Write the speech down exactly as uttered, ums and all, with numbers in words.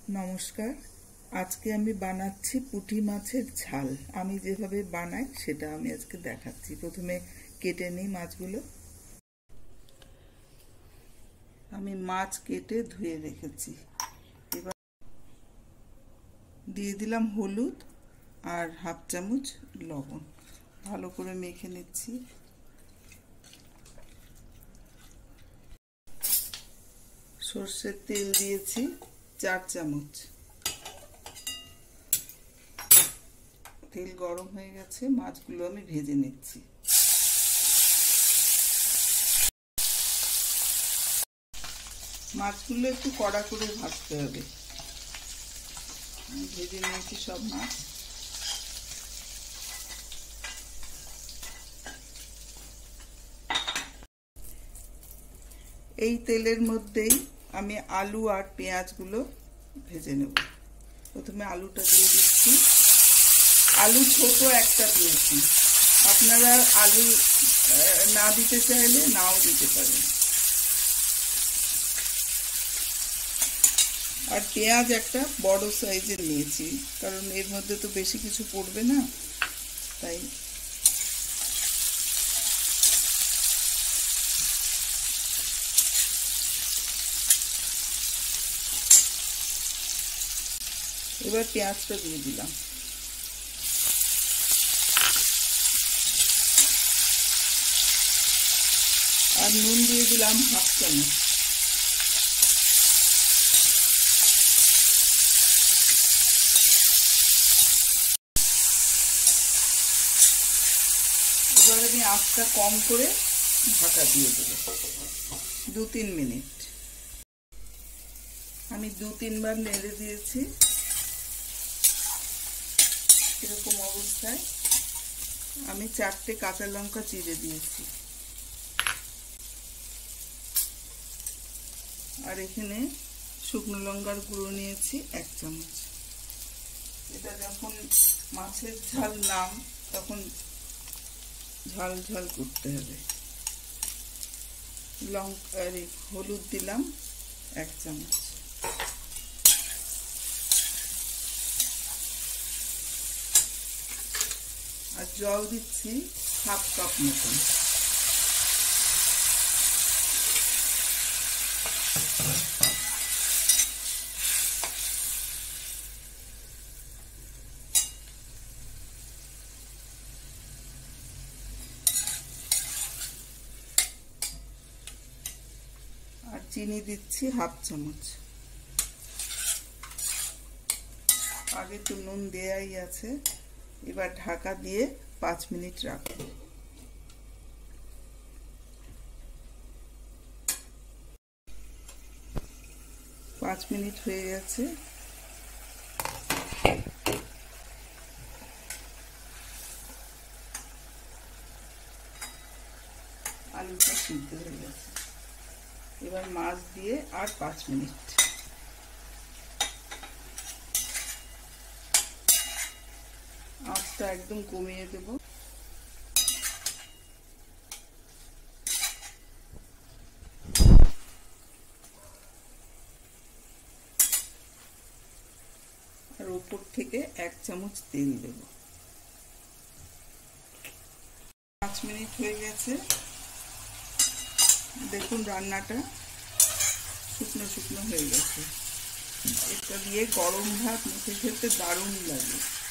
नमस्कार। आज के आमी बानाচ্ছি पुटी माছের ঝাল। आमी যেভাবে বানাই সেটা আমি আজকে দেখাচ্ছি। প্রথমে কেটে নিই মাছগুলো। আমি মাছ কেটে ধুয়ে রেখেছি। এবার দিয়ে দিলাম হলুদ আর হাফ চামচ লবণ। ভালো করে মেখে নিচ্ছি। সরষের তেল দিয়েছি চার চামচ। তেল গরম হয়ে গেছে, মাছগুলো আমি ভেজে নিচ্ছি। মাছগুলো একটু কড়া করে ভাজতে হবে। আমি ভেজে নিয়েছি সব মাছ। এই তেলের মধ্যেই আমি আলু আর পেঁয়াজগুলো ভেজে নেব। প্রথমে আলুটা দিয়ে দিচ্ছি। আলু ছোট একটা দিয়েছি, আপনারা আলু না দিতে চাইলে নাও দিতে পারেন। আর পেঁয়াজ একটা বড় সাইজের নিয়েছি, কারণ এর মধ্যে তো বেশি কিছু পড়বে না, তাই। এবার পেঁয়াজটা দিয়ে দিলাম। আর নুন দিয়ে দিলাম হাফ চামচ। এবার আমি আঁচটা কম করে ঢাকা দিয়ে দেব দু তিন মিনিট। আমি দু তিনবার নেড়ে দিয়েছি। এরকম অবস্থায় আমি চারটে কাঁচা লঙ্কা চিড়ে দিয়েছি। আর এখানে শুকনো লঙ্কার গুঁড়ো নিয়েছি এক চামচ। এটা যখন মাছের ঝাল নাম, তখন ঝাল ঝাল করতে হবে। লঙ্কা হলুদ দিলাম এক চামচ। আর জল দিচ্ছি হাফ কাপ মতন। আর চিনি দিচ্ছি হাফ চামচ। আগে তো নুন দেয়াই আছে। এবার ঢাকা দিয়ে পাঁচ মিনিট রাখবো। পাঁচ মিনিট হয়ে গেছে। আলুটা সিদ্ধ হয়ে গেছে। এবার মাছ দিয়ে আর পাঁচ মিনিট। আঁচটা একদম কমিয়ে দেব। আর উপর থেকে এক চামচ তেল দেব। পাঁচ মিনিট হয়ে গেছে। দেখুন রান্নাটা শুকনো শুকনো হয়ে গেছে। এটা দিয়ে গরম ভাত মুখে খেতে দারুণ লাগে।